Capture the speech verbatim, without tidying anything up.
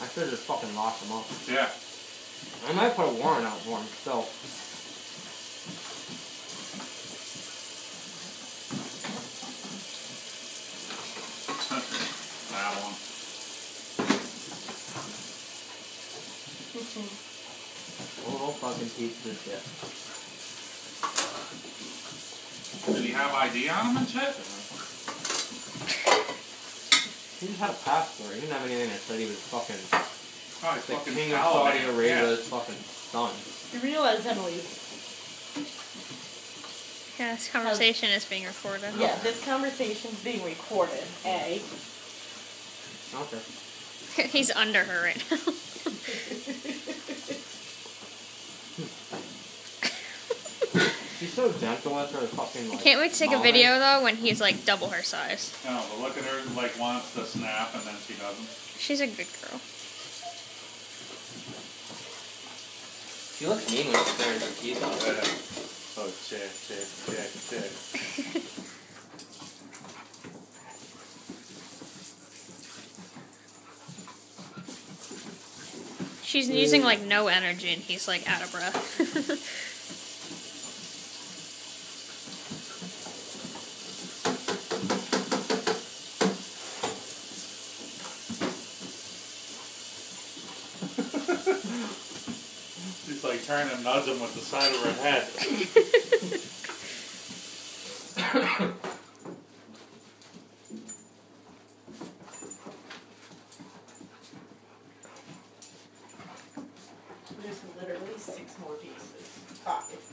should've just fucking locked him up. Yeah. I might put a warrant out for him still. That one. Little fucking piece of shit. Did he have I D on him and shit? He just had a passport. He didn't have anything that said he was fucking Oh, he's the fucking king of Saudi Taliban. Arabia's Yeah. fucking son. You realize, Emily? Yeah, this conversation is being recorded. Yeah, this conversation's being recorded. A. Okay. He's under her right now. She's so gentle with her fucking like. Can't wait to take a moment. video though when he's like double her size. No, but look at her, like, wants to snap and then she doesn't. She's a good girl. She looks mean when she stares her teeth out. Yeah. Oh, chick, chick, chick, chick. She's using like no energy and he's like out of breath. She's like trying to nudge him with the side of her head. There's literally six more pieces. Pocket.